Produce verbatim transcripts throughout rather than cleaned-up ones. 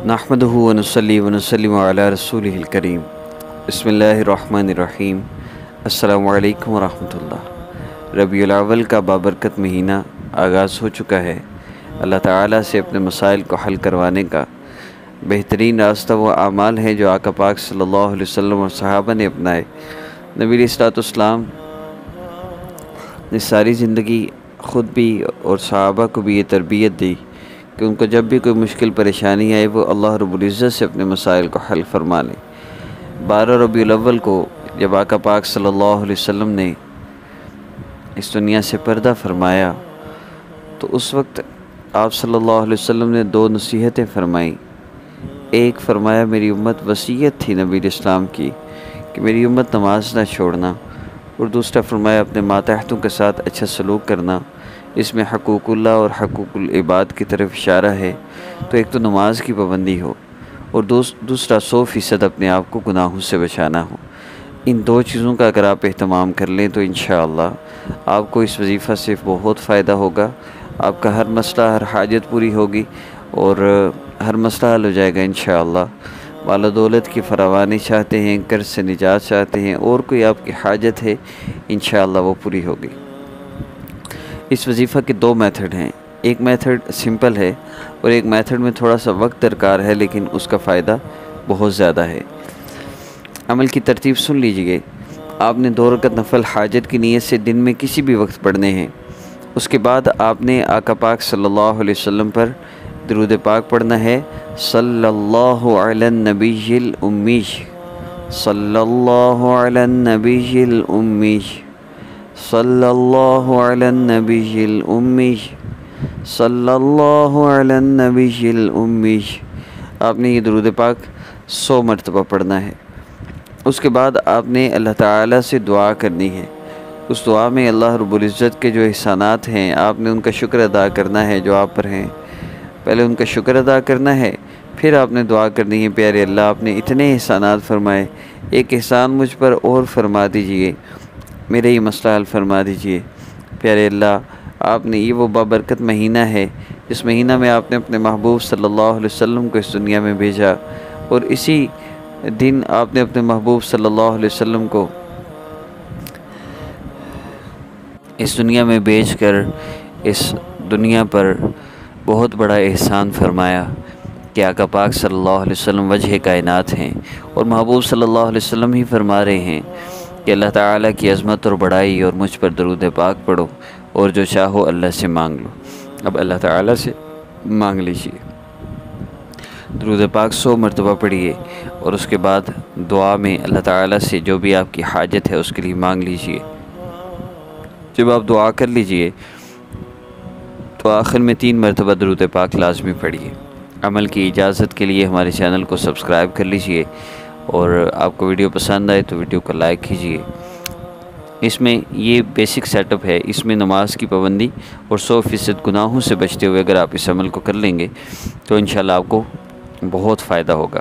نحمدہ و نصلی و نسلم علی رسولہ الکریم۔ بسم اللہ الرحمن الرحیم۔ السلام علیکم ورحمۃ اللہ۔ ربیع الاول کا بابرکت مہینہ آغاز ہو چکا ہے۔ اللہ تعالیٰ سے اپنے مسائل کو حل کروانے کا بہترین راستہ وہ اعمال ہیں جو آقا پاک صلی اللہ علیہ وسلم اور صحابہ نے اپنائے۔ نبی علیہ الصلوۃ والسلام نے ساری زندگی خود بھی اور صحابہ کو بھی یہ تربیت دی کہ ان کو جب بھی کوئی مشکل پریشانی آئے وہ اللہ رب العزت سے اپنے مسائل کو حل فرما لیں۔ بارہ ربیع الاول کو جب آقا پاک صلی اللہ علیہ وسلم نے اس دنیا سے پردہ فرمایا تو اس وقت آپ صلی اللہ علیہ وسلم نے دو نصیحتیں فرمائیں۔ ایک فرمایا میری امت وصیت تھی نبی الاسلام کی کہ میری امت نماز نہ چھوڑنا، اور دوسرا فرمایا اپنے ماتحتوں کے ساتھ اچھا سلوک کرنا۔ اس میں حقوق اللہ اور حقوق العباد کی طرف اشارہ ہے۔ تو ایک تو نماز کی پابندی ہو اور دوسرا سو فیصد اپنے آپ کو گناہوں سے بچانا ہو۔ ان دو چیزوں کا اگر آپ اہتمام کر لیں تو انشاءاللہ آپ کو اس وظیفہ سے بہت فائدہ ہوگا۔ آپ کا ہر مسئلہ ہر حاجت پوری ہوگی اور ہر مسئلہ حل ہو جائے گا انشاءاللہ۔ مال و دولت کی فراوانی چاہتے ہیں، قرض سے نجات چاہتے ہیں، اور کوئی آپ کی حاجت ہے انشاءاللہ وہ پوری ہوگی۔ اس وظیفہ کے دو میتھڈ ہیں۔ ایک میتھڈ سمپل ہے اور ایک میتھڈ میں تھوڑا سا وقت درکار ہے لیکن اس کا فائدہ بہت زیادہ ہے۔ عمل کی ترتیب سن لیجئے۔ آپ نے دو رکعت نفل حاجت کی نیت سے دن میں کسی بھی وقت پڑھنے ہیں۔ اس کے بعد آپ نے آقا پاک صلی اللہ علیہ وسلم پر درود پاک پڑھنا ہے۔ صلی اللہ علی النبی الامی، صلی اللہ علی النبی الامی، صلی اللہ علی النبی الامی، صلی اللہ علی النبی الامی۔ آپ نے یہ درود پاک سو مرتبہ پڑھنا ہے۔ اس کے بعد آپ نے اللہ تعالیٰ سے دعا کرنی ہے۔ اس دعا میں اللہ رب العزت کے جو احسانات ہیں آپ نے ان کا شکر ادا کرنا ہے جو آپ پر ہیں۔ پہلے ان کا شکر ادا کرنا ہے، پھر آپ نے دعا کرنی ہے پیارے اللہ آپ نے اتنے احسانات فرمائے، ایک احسان مجھ پر اور فرما دیجئے، میرے یہ مسئلہ حل فرما دیجئے۔ پیارے اللہ آپ نے یہ وہ بابرکت مہینہ ہے جس مہینہ میں آپ نے اپنے محبوب صلی اللہ علیہ وسلم کو اس دنیا میں بھیجا، اور اسی دن آپ نے اپنے محبوب صلی اللہ علیہ وسلم کو اس دنیا میں بھیج کر اس دنیا پر بہت بڑا احسان فرمایا کہ آقا پاک صلی اللہ علیہ وسلم وجہ کائنات ہیں، اور محبوب صلی اللہ علیہ وسلم ہی فرما رہے ہیں کہ اللہ تعالیٰ کی عظمت اور بڑائی اور مجھ پر درود پاک پڑھو اور جو چاہو اللہ سے مانگ لو۔ اب اللہ تعالیٰ سے مانگ لیجئے، درود پاک سو مرتبہ پڑھیے، اور اس کے بعد دعا میں اللہ تعالیٰ سے جو بھی آپ کی حاجت ہے اس کے لیے مانگ لیجئے۔ جب آپ دعا کر لیجئے تو آخر میں تین مرتبہ درود پاک لازمی پڑھیے۔ عمل کی اجازت کے لیے ہمارے چینل کو سبسکرائب کر لیجئے، اور آپ کو ویڈیو پسند آئے تو ویڈیو کو لائک کیجئے۔ اس میں یہ بیسک سیٹ اپ ہے، اس میں نماز کی پابندی اور سو فیصد گناہوں سے بچتے ہوئے اگر آپ اس عمل کو کر لیں گے تو انشاءاللہ آپ کو بہت فائدہ ہوگا۔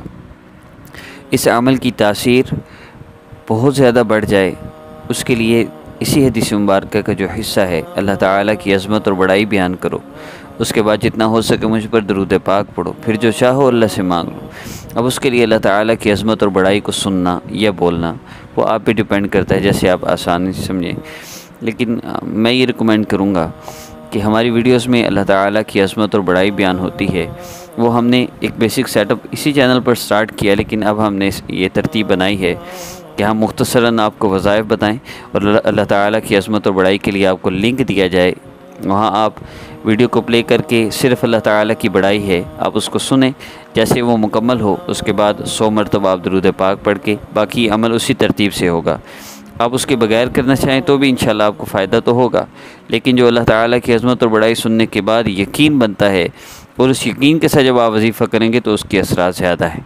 اس عمل کی تاثیر بہت زیادہ بڑھ جائے اس کے لیے اسی حدیث مبارکہ کا جو حصہ ہے اللہ تعالیٰ کی عظمت اور بڑائی بیان کرو، اس کے بعد جتنا ہو سکے مجھ پر درود پاک پڑھو، پھر جو چاہو اللہ سے مانگ لو۔ اب اس کے لیے اللہ تعالیٰ کی عظمت اور بڑائی کو سننا یا بولنا وہ آپ پہ ڈیپینڈ کرتا ہے، جیسے آپ آسانی سے سمجھیں، لیکن میں یہ ریکمینڈ کروں گا کہ ہماری ویڈیوز میں اللہ تعالیٰ کی عظمت اور بڑائی بیان ہوتی ہے، وہ ہم نے ایک بیسک سیٹ اپ اسی چینل پر سٹارٹ کیا، لیکن اب ہم نے یہ ترتیب بنائی ہے کہ ہم مختصراً آپ کو وظائف بتائیں اور اللہ تعالیٰ کی عظمت اور بڑائی کے لیے آپ کو لنک دیا جائے، وہاں آپ ویڈیو کو پلے کر کے صرف اللہ تعالیٰ کی بڑائی ہے آپ اس کو سنیں، جیسے وہ مکمل ہو اس کے بعد سو مرتبہ آپ درود پاک پڑھ کے باقی عمل اسی ترتیب سے ہوگا۔ آپ اس کے بغیر کرنا چاہیں تو بھی انشاءاللہ آپ کو فائدہ تو ہوگا، لیکن جو اللہ تعالیٰ کی عظمت اور بڑائی سننے کے بعد یقین بنتا ہے، اور اس یقین کے ساتھ جب آپ وظیفہ کریں گے تو اس کے اثرات زیادہ ہیں۔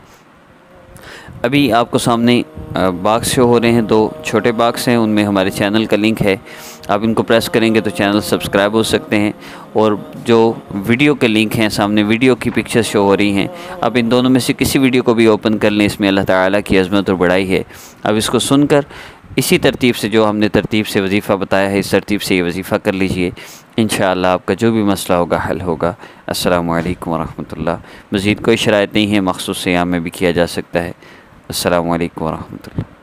ابھی آپ کو سامنے باکس شو ہو رہے ہیں، دو چھوٹے باکس ہیں، ان میں ہمارے چینل کا لنک ہے، آپ ان کو پریس کریں گے تو چینل سبسکرائب ہو سکتے ہیں، اور جو ویڈیو کے لنک ہیں سامنے ویڈیو کی پکچر شو ہو رہی ہیں، آپ ان دونوں میں سے کسی ویڈیو کو بھی اوپن کر لیں، اس میں اللہ تعالیٰ کی عظمت اور بڑائی ہے، اب اس کو سن کر اسی ترتیب سے جو ہم نے ترتیب سے وظیفہ بتایا ہے اس ترتیب سے یہ وظیفہ کر لیجئے، انشاءاللہ آپ کا جو بھی مسئلہ ہوگا حل ہوگا۔ السلام علیکم ورحمۃ اللہ۔ مزید کوئی شرائط نہیں ہے، مخصوص ایام میں بھی کیا جا سکتا ہے۔ السلام علیکم ورحمۃ اللہ۔